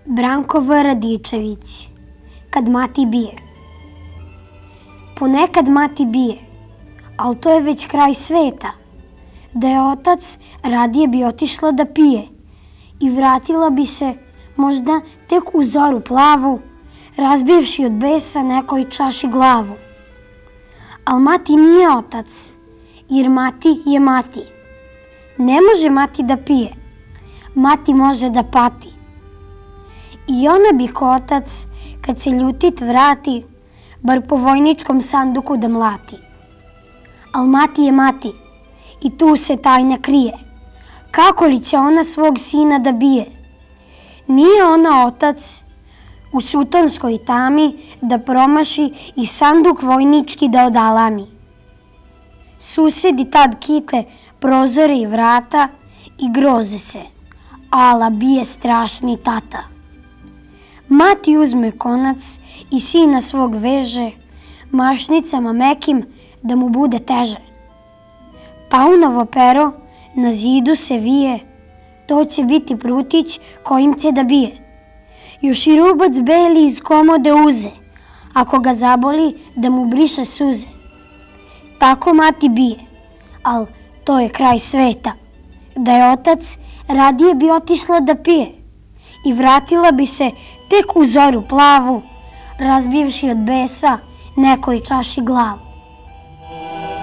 Branko V. Radičević. Kad mati bije. Ponekad mati bije, ali to je već kraj sveta. Da je otac, radije bi otišla da pije i vratila bi se možda tek u zoru plavu, razbivši od besa nekoj čaši glavu. Al mati nije otac, jer mati je mati. Ne može mati da pije, mati može da pati. I ona bi ko otac, kad se ljutit vrati, bar po vojničkom sanduku da mlati. Al mati je mati i tu se tajna krije. Kako li će ona svog sina da bije? Nije ona otac u sutonskoj tami da promaši i sanduk vojnički da odalami. Susedi tad kite prozore i vrata i groze se. Ala bije strašni tata. Mati uzme konac i sina svog veže mašnicama mekim da mu bude teže. Paunovo pero na zidu se vije, to će biti prutić kojim će da bije. Još i rubac beli iz komode uze, ako ga zaboli da mu briše suze. Tako mati bije, al to je kraj sveta. Da je otac, radije bi otišla da pije i vratila bi se tek u zoru plavu, razbivši od besa nekoj čaši glavu.